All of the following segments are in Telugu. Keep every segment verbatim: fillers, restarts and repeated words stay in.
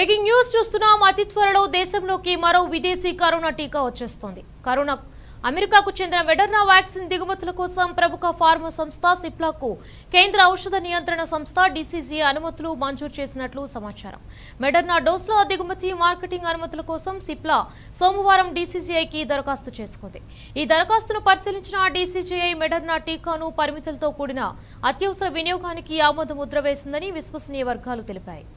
బ్రేకింగ్ న్యూస్ చూస్తున్నాం. అతి త్వరలో దేశంలోకి మరో విదేశీ కరోనా టీకా వచ్చేస్తోంది. కరోనా అమెరికాకు చెందిన మెడర్నా వ్యాక్సిన్ దిగుమతుల కోసం ప్రముఖ ఫార్మా సంస్థ సిప్లాకు కేంద్ర ఔషధ నియంత్రణ సంస్థ డీసీజీఐ అనుమతులు మంజూరు చేసినట్లు సమాచారం. మెడర్నా డోస్ల దిగుమతి మార్కెటింగ్ అనుమతుల కోసం సిప్లా సోమవారం డీసీజీఐకి దరఖాస్తు చేసుకుంది. ఈ దరఖాస్తును పరిశీలించిన డీసీజీఐ మెడర్నా టీకాను పరిమితులతో కూడిన అత్యవసర వినియోగానికి ఆమోద ముద్ర వేసిందని విశ్వసనీయ వర్గాలు తెలిపాయి.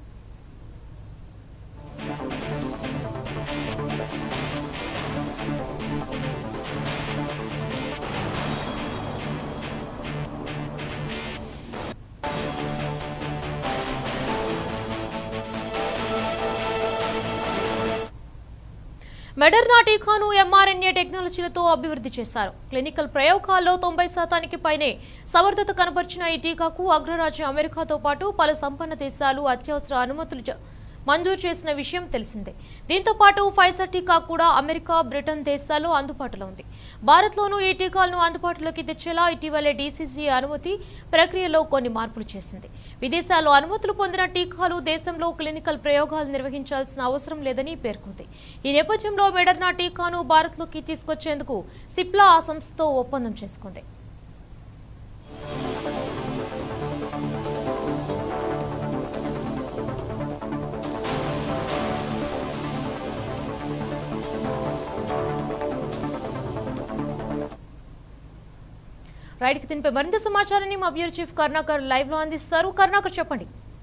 మెడర్నా టీకాను ఎంఆర్ఎన్ఏ టెక్నాలజీలతో అభివృద్ధి చేశారు. క్లినికల్ ప్రయోగాల్లో తొంభై శాతానికి పైనే సమర్థత కనబర్చిన ఈ టీకాకు అగ్రరాజ్యం అమెరికాతో పాటు పలు సంపన్న దేశాలు అత్యవసర అనుమతులు మంజూరు చేసిన విషయం తెలిసిందే. దీంతో పాటు ఫైజర్ టీకా కూడా అమెరికా, బ్రిటన్ దేశాల్లో అందుబాటులో ఉంది. భారత్లోనూ ఈ టీకాలను అందుబాటులోకి తెచ్చేలా ఇటీవలే డీసీజీఐ అనుమతి ప్రక్రియలో కొన్ని మార్పులు చేసింది. విదేశాల్లో అనుమతులు పొందిన టీకాలు దేశంలో క్లినికల్ ప్రయోగాలు నిర్వహించాల్సిన అవసరం లేదని పేర్కొంది. ఈ నేపథ్యంలో మెడర్నా టీకాను భారత్లోకి తీసుకొచ్చేందుకు సిప్లా ఆ సంస్థతో ఒప్పందం చేసుకుంది. రైట్ కి దీనిపై మరింత సమాచారాన్ని మా బ్యూరో చీఫ్ కరుణాకర్ లైవ్ లో అందిస్తారు. కరుణాకర్, చెప్పండి.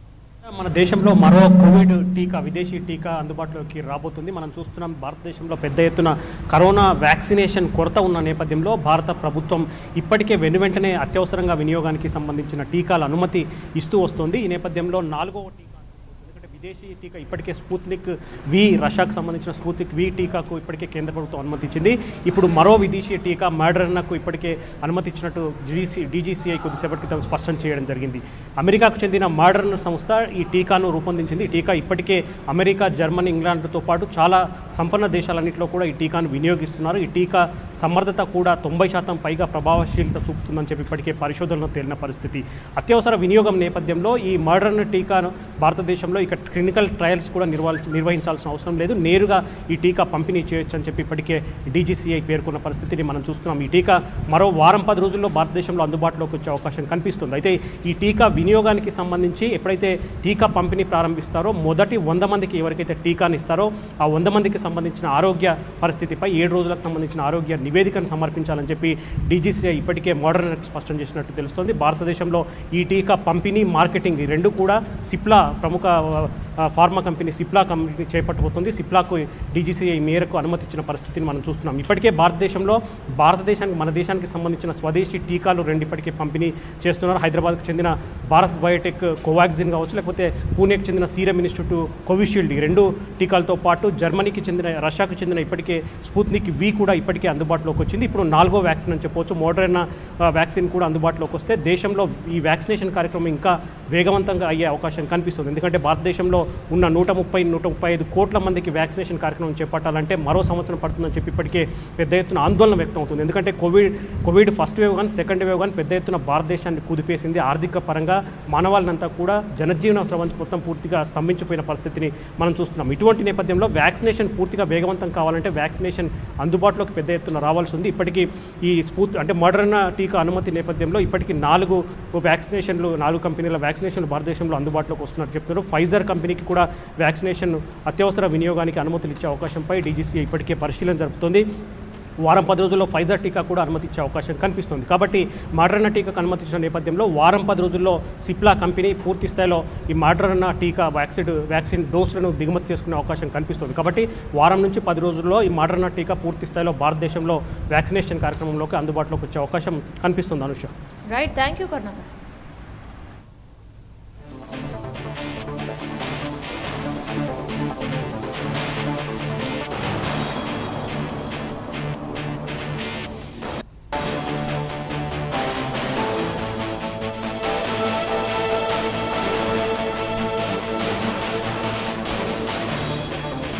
మన దేశంలో మరో కోవిడ్ టీకా, విదేశీ టీకా అందుబాటులోకి రాబోతుంది. మనం చూస్తున్నాం, భారతదేశంలో పెద్ద ఎత్తున కరోనా వ్యాక్సినేషన్ కొరత ఉన్న నేపథ్యంలో భారత ప్రభుత్వం ఇప్పటికే వెను వెంటనే అత్యవసరంగా వినియోగానికి సంబంధించిన టీకాల అనుమతి ఇస్తూ వస్తుంది. ఈ నేపథ్యంలో నాలుగవ టీకా, విదేశీ టీకా ఇప్పటికే స్పుత్నిక్ వి, రష్యాకు సంబంధించిన స్పుత్నిక్ వి టీకాకు ఇప్పటికే కేంద్ర ప్రభుత్వం అనుమతి ఇచ్చింది. ఇప్పుడు మరో విదేశీ టీకా మోడెర్నాకు ఇప్పటికే అనుమతి ఇచ్చినట్టు డీసీ డీజీసీఐ కొద్దిసేపటి క్రితం స్పష్టం చేయడం జరిగింది. అమెరికాకు చెందిన మోడెర్నా సంస్థ ఈ టీకాను రూపొందించింది. ఈ టీకా ఇప్పటికే అమెరికా, జర్మనీ, ఇంగ్లాండ్తో పాటు చాలా సంపన్న దేశాలన్నింటిలో కూడా ఈ టీకాను వినియోగిస్తున్నారు. ఈ టీకా సమర్థత కూడా తొంభై శాతం పైగా ప్రభావశీలత చూపుతుందని చెప్పి ఇప్పటికే పరిశోధనలో తేలిన పరిస్థితి. అత్యవసర వినియోగం నేపథ్యంలో ఈ మోడెర్నా టీకాను భారతదేశంలో ఇక క్లినికల్ ట్రయల్స్ కూడా నిర్వహించాల్సిన అవసరం లేదు, నేరుగా ఈ టీకా పంపిణీ చేయొచ్చు అని చెప్పి ఇప్పటికే డీజీసీఐ పేర్కొన్న పరిస్థితిని మనం చూస్తున్నాం. ఈ టీకా మరో వారం పది రోజుల్లో భారతదేశంలో అందుబాటులోకి వచ్చే అవకాశం కనిపిస్తుంది. అయితే ఈ టీకా వినియోగానికి సంబంధించి ఎప్పుడైతే టీకా పంపిణీ ప్రారంభిస్తారో మొదటి వంద మందికి ఎవరికైతే టీకాని ఇస్తారో ఆ వంద మందికి సంబంధించిన ఆరోగ్య పరిస్థితిపై ఏడు రోజులకు సంబంధించిన ఆరోగ్య నివేదికను సమర్పించాలని చెప్పి డీజీసీఐ ఇప్పటికే మోడెర్నాకు స్పష్టం చేసినట్టు తెలుస్తోంది. భారతదేశంలో ఈ టీకా పంపిణీ, మార్కెటింగ్ ఈ రెండు కూడా సిప్లా, ప్రముఖ ఫార్మా కంపెనీ సిప్లా కంపెనీ చేపట్టబోతుంది. సిప్లాకు డీజీసీఐ మేరకు అనుమతి ఇచ్చిన పరిస్థితిని మనం చూస్తున్నాం. ఇప్పటికే భారతదేశంలో భారతదేశానికి మన దేశానికి సంబంధించిన స్వదేశీ టీకాలు రెండు ఇప్పటికే పంపిణీ చేస్తున్నారు. హైదరాబాద్కు చెందిన భారత్ బయోటెక్ కోవాక్సిన్ కావచ్చు, లేకపోతే పూణేకి చెందిన సీరం ఇన్స్టిట్యూట్ కోవిషీల్డ్, ఈ రెండు టీకాలతో పాటు జర్మనీకి చెందిన, రష్యాకు చెందిన ఇప్పటికే స్పుత్నిక్ వి కూడా ఇప్పటికే అందుబాటులోకి వచ్చింది. ఇప్పుడు నాలుగో వ్యాక్సిన్ అని చెప్పవచ్చు. మోడెర్నా వ్యాక్సిన్ కూడా అందుబాటులోకి వస్తే దేశంలో ఈ వ్యాక్సినేషన్ కార్యక్రమం ఇంకా వేగవంతంగా అయ్యే అవకాశం కనిపిస్తుంది. ఎందుకంటే భారతదేశంలో ఉన్న నూట ముప్పై నూట ముప్పై ఐదు కోట్ల మందికి వ్యాక్సినేషన్ కార్యక్రమం చేపట్టాలంటే మరో సంవత్సరం పడుతుందని చెప్పి ఇప్పటికే పెద్ద ఎత్తున ఆందోళన వ్యక్తం అవుతుంది. ఎందుకంటే కోవిడ్ కోవిడ్ ఫస్ట్ వేవ్ కానీ సెకండ్ వేవ్ కానీ పెద్ద ఎత్తున భారతదేశాన్ని కుదిపేసింది. ఆర్థిక పరంగా మానవాళ్ళనంతా కూడా జనజీవన స్రవంతి మొత్తం పూర్తిగా స్తంభించిపోయిన పరిస్థితిని మనం చూస్తున్నాం. ఇటువంటి నేపథ్యంలో వ్యాక్సినేషన్ పూర్తిగా వేగవంతం కావాలంటే వ్యాక్సినేషన్ అందుబాటులోకి పెద్ద ఎత్తున రావాల్సి ఉంది. ఇప్పటికీ ఈ స్ఫూర్తి అంటే మోడెర్నా టీకా అనుమతి నేపథ్యంలో ఇప్పటికీ నాలుగు వ్యాక్సినేషన్లు, నాలుగు కంపెనీల వ్యాక్సినేషన్లు భారతదేశంలో అందుబాటులోకి వస్తున్నట్టు చెప్తున్నారు. ఫైజర్ కంపెనీకి కూడా వ్యాక్సినేషన్ అత్యవసర వినియోగానికి అనుమతులు ఇచ్చే అవకాశంపై డీజీసీఐ ఇప్పటికే పరిశీలన జరుపుతోంది. వారం పది రోజుల్లో ఫైజర్ టీకా కూడా అనుమతి ఇచ్చే అవకాశం కనిపిస్తుంది. కాబట్టి మోడెర్నా టీకాకు అనుమతి ఇచ్చిన నేపథ్యంలో వారం పది రోజుల్లో సిప్లా కంపెనీ పూర్తి స్థాయిలో ఈ మోడెర్నా టీకా వ్యాక్సిన్ వ్యాక్సిన్ డోసులను దిగుమతి చేసుకునే అవకాశం కనిపిస్తుంది. కాబట్టి వారం నుంచి పది రోజుల్లో ఈ మోడెర్నా టీకా పూర్తి స్థాయిలో భారతదేశంలో వ్యాక్సినేషన్ కార్యక్రమంలోకి అందుబాటులోకి వచ్చే అవకాశం కనిపిస్తుంది. Anusha, right, thank you Karunakar.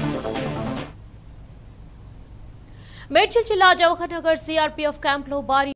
Medchal జిల్లా జవహర్ నగర్ సిఆర్పీఎఫ్ క్యాంప్ లో భారీ